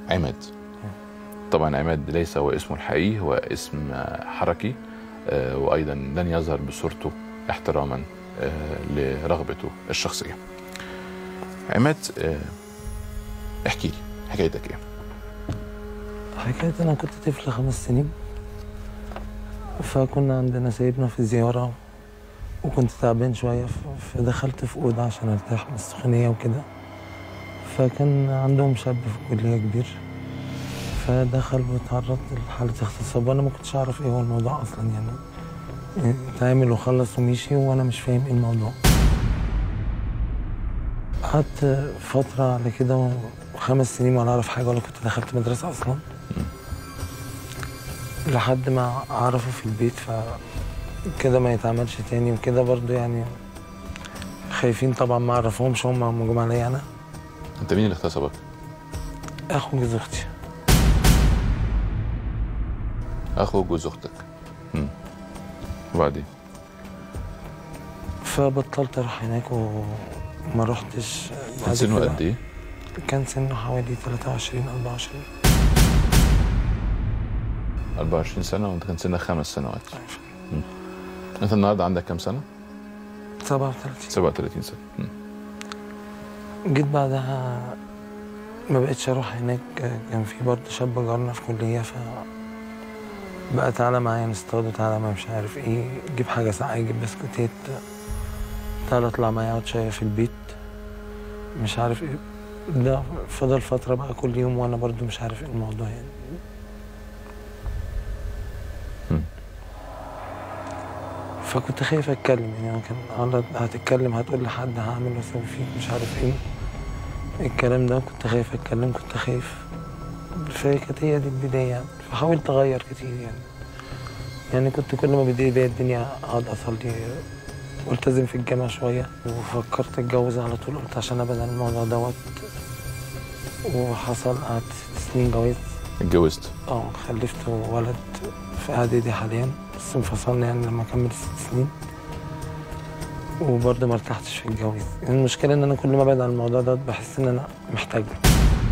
عماد. طبعا عماد ليس هو اسمه الحقيقي، هو اسم حركي، وأيضا لن يظهر بصورته احتراما لرغبته الشخصية. عماد، احكي لي حكايتك ايه؟ حكايتي أنا كنت طفل 5 سنين، فكنا عندنا سايبنا في زيارة وكنت تعبان شوية، فدخلت في أوضة عشان أرتاح من السخونية وكده. فكان عندهم شاب في الكلية كبير، فدخل واتعرضت لحالة اغتصاب وأنا ما كنتش أعرف إيه هو الموضوع أصلا، يعني اتعامل وخلص ومشي وأنا مش فاهم إيه الموضوع. قعدت فترة على كده 5 سنين ولا أعرف حاجة ولا كنت دخلت مدرسة أصلا، لحد ما عرفوا في البيت فكده ما يتعملش تاني وكده. برضو يعني خايفين طبعا، ما عرفهمش، هم جم عليا أنا. أنت مين اللي اغتصبك؟ أخو جوز أختي. أخو جوز أختك. وبعدين؟ فبطلت أروح هناك وما رحتش. كان سنه قد إيه؟ كان سنه حوالي 23 24. 24 سنة وأنت كان سنك 5 سنوات. أنت النهارده عندك كام سنة؟ 37. 37 سنة. جيت بعدها ما بقتش أروح هناك، كان في برضه شاب جارنا في كلية، بقى تعالى معايا نصطاد وتعالى ما مش عارف ايه، جيب حاجة ساقعة، جيب بسكوتات، تعالى اطلع معايا اقعد شوية في البيت مش عارف ايه. ده فضل فترة بقى كل يوم وانا برضو مش عارف ايه الموضوع يعني. فكنت خايف اتكلم، يعني كان هتتكلم هتقول لحد هعمل واسوي فيك مش عارف ايه الكلام ده. كنت خايف اتكلم، كنت خايف. فكانت هي دي البداية يعني. فحاولت اغير كتير يعني كنت كل ما بدي بيا الدنيا اقعد اصلي والتزم في الجامعة شوية، وفكرت اتجوز على طول. قلت عشان ابعد عن الموضوع دوت، وحصل قعدت 6 سنين جواز. اتجوزت؟ خلفت ولد في اعدادي حاليا، بس انفصلنا يعني لما كمل 6 سنين. وبرضه ما ارتحتش في الجواز. يعني المشكلة ان انا كل ما ابعد عن الموضوع دوت بحس ان انا محتاج له،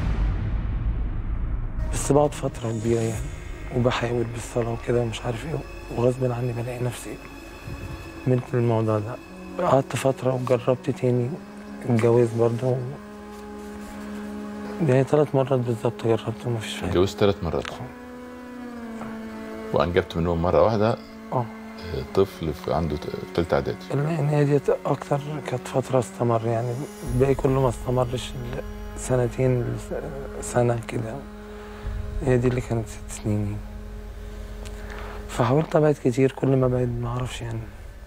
بس بقعد فترة كبيرة يعني وبحاول بالصلاة وكده ومش عارف ايه، وغصب عني بلاقي نفسي ملت للموضوع ده. قعدت فترة وجربت تاني الجواز برضه، يعني 3 مرات بالظبط جربت ومفيش فايدة. اتجوزت 3 مرات؟ وأنجبت منهم مرة واحدة؟ طفل عنده تالتة إعدادي. يعني هي دي أكتر كانت فترة استمر، يعني الباقي كله ما استمرش 2 سنة كده. هي دي اللي كانت 6 سنين يعني. فحاولت أبعد كتير، كل ما أبعد ما أعرفش يعني،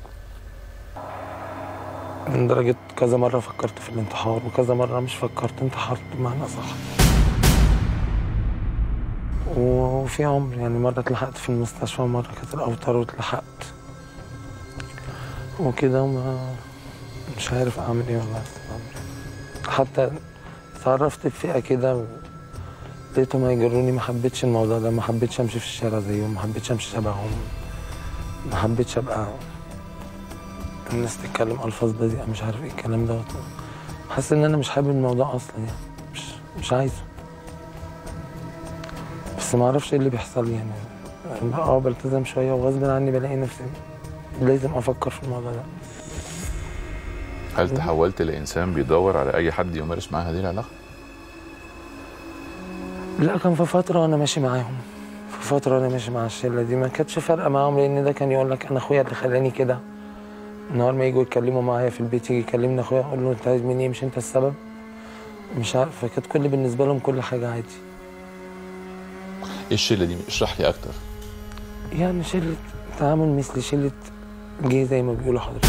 لدرجة كذا مرة فكرت في الانتحار وكذا مرة مش فكرت، انتحرت بمعنى صح. وفي عمر يعني مرة اتلحقت في المستشفى ومرة كانت الأوتار واتلحقت وكده، مش عارف أعمل إيه والله. حتى اتعرفت بفئة كده لقيتهم هيجروني، ما حبيتش الموضوع ده، ما حبيتش أمشي في الشارع زيهم، ما حبيتش أمشي شبههم، ما حبيتش أبقى الناس تتكلم ألفاظ بذيئة مش عارف ايه الكلام دوت. حاسس ان انا مش حابب الموضوع اصلا يعني، مش عايزه، بس ما اعرفش ايه اللي بيحصل لي يعني. بلتزم شويه وغصب عني بلاقي نفسي لازم افكر في الموضوع ده. هل تحولت لانسان بيدور على اي حد يمارس معاه هذه العلاقه؟ لا، كان في فتره وانا ماشي معاهم، في فتره وانا ماشي مع الشله دي ما كانتش فارقه معاهم، لان ده كان يقول لك انا اخويا اللي خلاني كده. النهار ما يجوا يتكلموا معايا في البيت، يجي يكلمني اخويا اقول له انت عايز مني ايه، مش انت السبب، مش عارف. فكانت كل بالنسبه لهم كل حاجه عادي. ايه الشله دي؟ اشرح لي اكتر. يعني شله تعامل مثل شله جه زي ما بيقولوا حضرتك.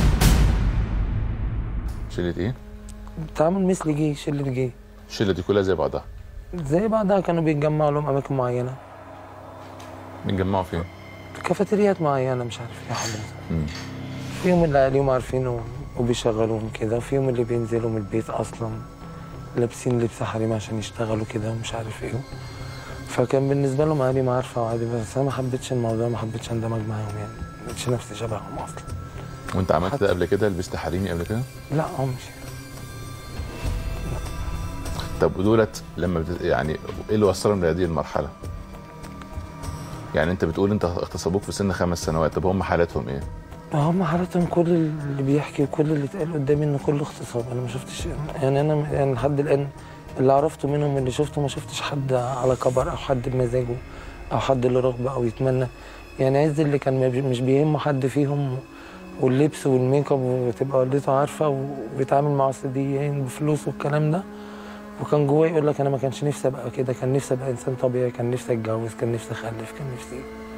شله ايه؟ تعامل مثل جه، شله جه. الشله دي كلها زي بعضها؟ زي بعضها، كانوا بيتجمعوا لهم اماكن معينه. بيتجمعوا فين؟ في كافيتريات معينه مش عارف ايه حضرتك. فيهم اللي اهاليهم عارفينه وبيشغلوهم كده، وفيهم اللي بينزلوا من البيت اصلا لابسين لبس حريمي عشان يشتغلوا كده ومش عارف ايه. فكان بالنسبه لهم اهاليهم عارفه وعادي، بس انا ما حبيتش الموضوع، ما حبيتش اندمج معاهم يعني، ما لقيتش نفسي شبههم اصلا. وانت عملت ده قبل كده؟ لبست حريمي قبل كده؟ لا عمري. طب ودولت لما يعني ايه اللي وصلهم لهذه المرحله؟ يعني انت بتقول انت اغتصبوك في سن 5 سنوات، طب هم حالتهم ايه؟ هم حالتهم كل اللي بيحكي وكل اللي اتقال قدامي انه كله اغتصاب. انا ما شفتش يعني، انا يعني لحد الان اللي عرفته منهم اللي شفته ما شفتش حد على كبر او حد بمزاجه او حد له رغبه او يتمنى. يعني عز اللي كان مش بيهمه حد فيهم واللبس والميك اب وتبقى والدته عارفه وبيتعامل مع سيديين بفلوس والكلام ده، وكان جواه يقول لك انا ما كانش نفسي ابقى كده، كان نفسي ابقى انسان طبيعي، كان نفسي اتجوز، كان نفسي اخلف، كان نفسي.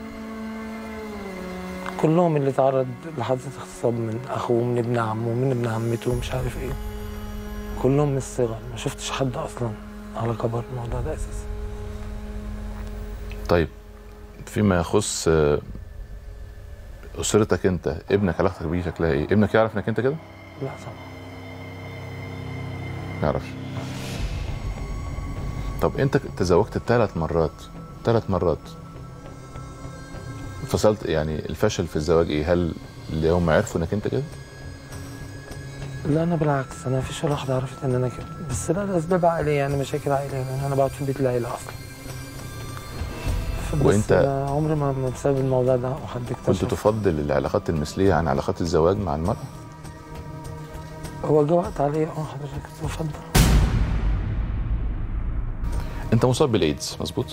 كلهم اللي تعرض لحادثه اغتصاب، من اخوه، من ابن عمه، من ابن عمته، مش عارف ايه، كلهم من الصغر. ما شفتش حد اصلا على كبر الموضوع ده اساسا. طيب فيما يخص اسرتك انت، ابنك علاقتك بيه شكلها ايه؟ ابنك يعرف انك انت كده؟ لا طبعا. ما يعرفش. طب انت تزوجت 3 مرات، 3 مرات فصلت، يعني الفشل في الزواج ايه؟ هل اللي هم عرفوا انك انت كده؟ لا انا بالعكس، انا مفيش ولا واحده عرفت ان انا كده، بس لا الاسباب عائليه، يعني مشاكل عائليه، لان انا بقعد في بيت العيله اصلا. وانت عمري ما بسبب الموضوع ده او حد اكتشف. كنت تفضل العلاقات المثليه عن علاقات الزواج مع المراه؟ هو جه وقت عليا حضرتك بفضل. انت مصاب بالايدز مظبوط؟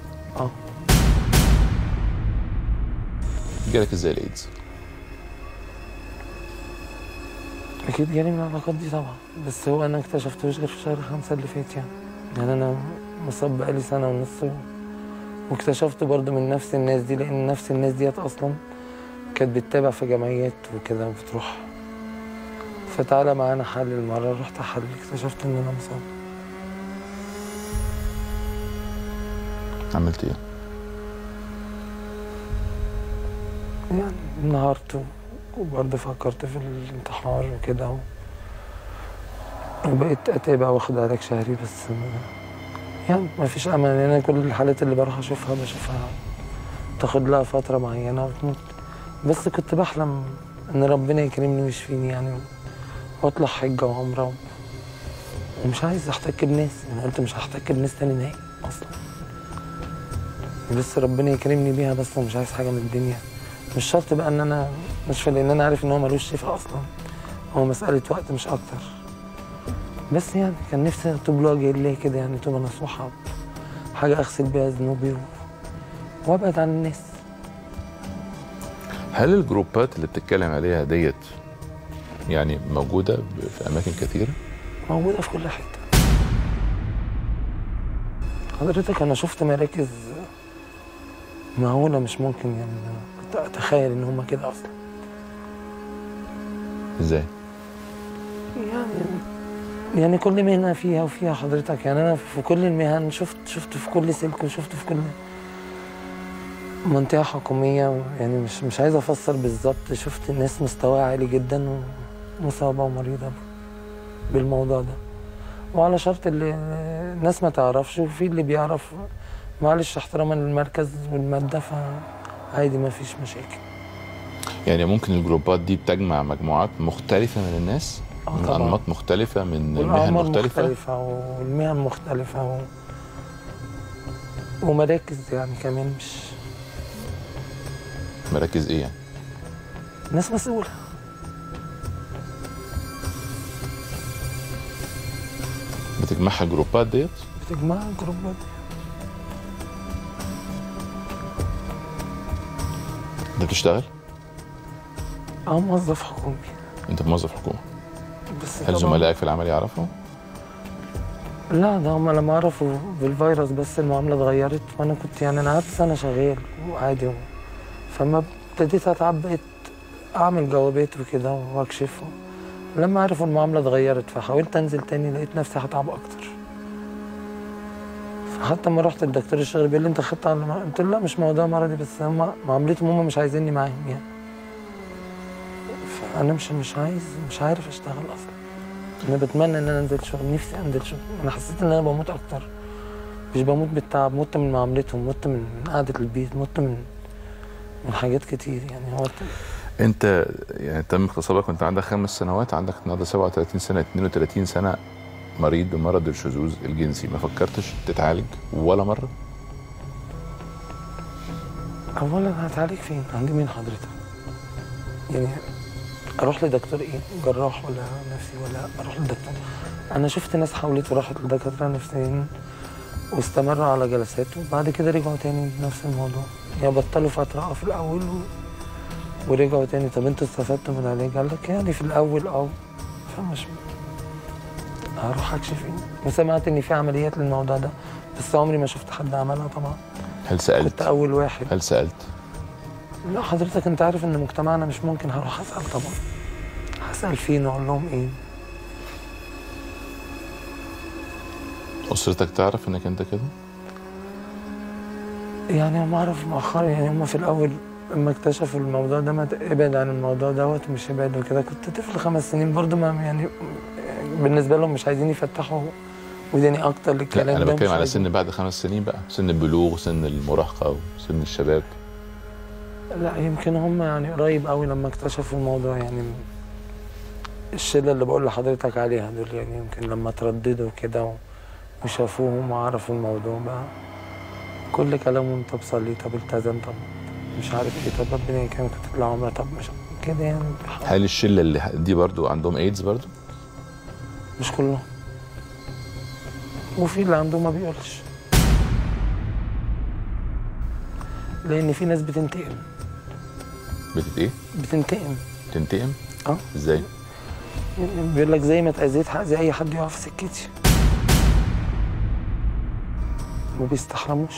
جالك ازاي الايدز؟ اكيد جالي من العلاقات دي طبعا، بس هو انا اكتشفتوش غير في شهر 5 اللي فات يعني انا مصاب بقالي 1.5 سنة واكتشفت برضه من نفس الناس دي، لان نفس الناس ديت اصلا كانت بتتابع في جمعيات وكده وبتروح. فتعالى معانا حلل مرة، رحت احلل اكتشفت ان انا مصاب. عملت ايه؟ يعني انهارت وبرضه فكرت في الانتحار وكده وبقيت اتابع واخد علاج شهري، بس يعني ما فيش امل. انا كل الحالات اللي بروح اشوفها بشوفها تاخد لها فتره معينه وتموت. بس كنت بحلم ان ربنا يكرمني ويشفيني يعني، واطلع حجه وعمره ومش عايز احتك بناس. انا قلت مش هحتك بناس تاني نهائي اصلا، بس ربنا يكرمني بيها، بس مش عايز حاجه من الدنيا. مش شرط بقى ان انا مشفى، لان انا عارف ان هو ملوش شفاء اصلا، هو مساله وقت مش اكتر. بس يعني كان نفسي اتوب لوجه الله كده، يعني توبه نصوحه، حاجه اغسل بيها ذنوبي وابعد عن الناس. هل الجروبات اللي بتتكلم عليها ديت يعني موجوده في اماكن كثيره؟ موجوده في كل حته حضرتك. انا شفت مراكز مهوله مش ممكن يعني كنت اتخيل ان هم كده اصلا. ازاي؟ يعني كل مهنه فيها وفيها حضرتك. يعني انا في كل المهن شفت في كل سلك، وشفت في كل منطقه حكوميه. يعني مش عايز افسر بالظبط. شفت ناس مستواها عالي جدا ومصابه ومريضه بالموضوع ده، وعلى شرط اللي الناس ما تعرفش، وفي اللي بيعرف معلش احتراما للمركز والماده، فعادي ما فيش مشاكل. يعني ممكن الجروبات دي بتجمع مجموعات مختلفه من الناس، من انماط مختلفه، من مهن مختلفه والمهن مختلفه ومراكز يعني كمان. مش مراكز ايه يعني؟ ناس مسؤوله. بتجمعها الجروبات ديت؟ بتجمعها الجروبات دي. انت بتشتغل؟ موظف حكومي. انت موظف حكومه؟ بس هل زملائك في العمل يعرفوا؟ لا، ده هم لما عرفوا بالفيروس بس المعامله اتغيرت. وانا كنت يعني انا قعدت سنه شغال وعادي، فما ابتديت اتعب بقيت اعمل جوابات وكده واكشف. لما عرفوا المعامله اتغيرت فحاولت انزل تاني، لقيت نفسي هتعب اكتر. فحتى لما رحت للدكتور الشغل بيقول لي انت خدت على قلت له لا مش موضوع مرضي، بس هم معاملتهم هم مش عايزيني معاهم يعني. فانا مش عارف اشتغل اصلا. انا بتمنى ان انا انزل شغل، نفسي انزل شغل. انا حسيت ان انا بموت اكتر، مش بموت بالتعب، مت من معاملتهم، مت من قعده البيت، مت من حاجات كتير يعني. هو انت يعني تم اغتصابك وانت عندك 5 سنوات، عندك النهارده 37 سنه، 32 سنه مريض بمرض الشذوذ الجنسي ما فكرتش تتعالج ولا مره؟ اولا هتعالج فين؟ عند مين حضرتك؟ يعني اروح لدكتور ايه؟ جراح ولا نفسي ولا اروح لدكتور؟ انا شفت ناس حاولت وراحت لدكاتره نفسيين واستمروا على جلسات وبعد كده رجعوا تاني لنفس الموضوع. يعني بطلوا فتره في الاول ورجعوا تاني. طب انتوا استفدتوا من العلاج؟ قال لك يعني في الاول فمش هروح اكشف ايه؟ وسمعت ان في عمليات للموضوع ده بس عمري ما شفت حد عملها طبعا. هل سالت؟ كنت اول واحد. هل سالت؟ لا حضرتك انت عارف ان مجتمعنا مش ممكن هروح اسال طبعا. هسال فين واقول لهم ايه؟ اسرتك تعرف انك انت كده؟ يعني هم عرفوا مؤخرا. يعني هم في الاول لما اكتشفوا الموضوع ده ما ابعد عن الموضوع دوت مش ابعد وكده. كنت طفل 5 سنين برضه ما يعني بالنسبه لهم مش عايزين يفتحوا وداني اكتر للكلام ده. لا انا بتكلم على سن بعد 5 سنين بقى، سن البلوغ، سن المراهقه وسن الشباب. لا يمكن هم يعني قريب قوي لما اكتشفوا الموضوع. يعني الشله اللي بقول لحضرتك عليها دول يعني يمكن لما ترددوا كده وشافوهم وعرفوا الموضوع بقى كل كلامهم طب صلي، طب التزم، طب مش عارف ايه، طب ربنا يكرمك تطلع عمره، طب مش كده يعني. هل الشله اللي دي برضو عندهم ايدز برضو؟ مش كلهم، وفي اللي عنده ما بيقولش لان في ناس بتنتقم. ايه؟ بتنتقم. تنتقم؟ اه. ازاي؟ بيقول لك زي ما اتأذيت هأذي اي حد يقف في سكتي. ما بيستحرموش.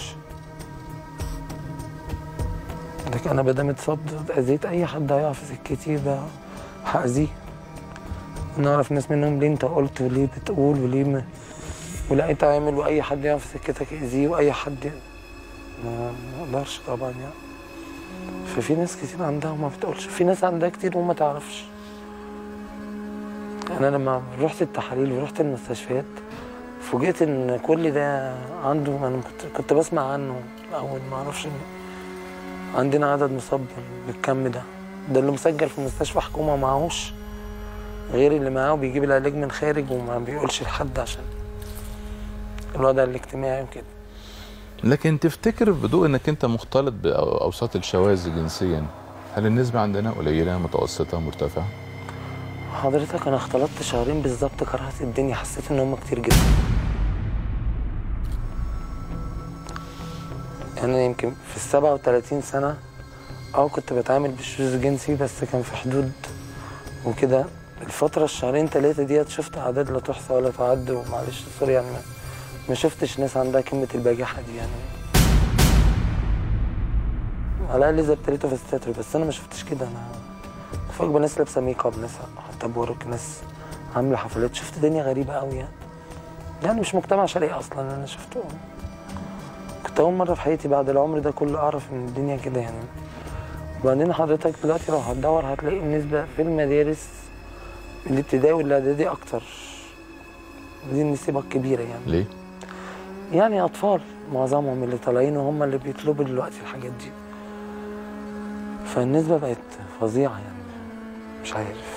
لكن انا بدام اتأذيت اي حد هيقف في سكتي ده هأذيه. نعرف ناس منهم ليه انت قلت وليه بتقول وليه ولا انت عامل واي حد يقف في سكتك يأذيه واي حد ما اقدرش طبعا يعني. ففي ناس كتير عندها وما بتقولش، في ناس عندها كتير وما تعرفش. انا لما رحت التحاليل ورحت المستشفيات فوجئت ان كل ده عنده. انا كنت بسمع عنه الاول ما اعرفش ان عندنا عدد مصاب بالكم ده اللي مسجل في مستشفى حكومه معهوش غير اللي معاه وبيجيب العلاج من خارج وما بيقولش لحد عشان الوضع الاجتماعي وكده. لكن تفتكر بضوء انك انت مختلط باوساط الشواذ جنسيا، هل النسبه عندنا قليله، متوسطه، مرتفعه؟ حضرتك انا اختلطت شهرين بالظبط، كرهت الدنيا، حسيت ان هم كتير جدا. يعني يمكن في 37 سنه كنت بتعامل بالشذوذ الجنسي بس كان في حدود وكده. الفتره الشهرين 3 ديت شفت اعداد لا تحصى ولا تعد، ومعلش سوري يعني ما شفتش ناس عندها كلمه البجاحه دي يعني. على الاقل اذا ابتليتوا في الستر، بس انا ما شفتش كده. انا فوق ناس لابسه ميك اب، ناس حتى بورك، ناس عامله حفلات. شفت دنيا غريبه قوي يعني مش مجتمع شرقي اصلا انا شفته. كنت اول مره في حياتي بعد العمر ده كله اعرف ان الدنيا كده يعني. وبعدين حضرتك دلوقتي لو هتدور هتلاقي النسبه في المدارس الابتدائي والاعدادي اكتر. دي النسبه الكبيره يعني. ليه؟ يعني اطفال معظمهم اللي طالعين وهم اللي بيطلبوا دلوقتي الحاجات دي. فالنسبه بقت فظيعه يعني مش عارف.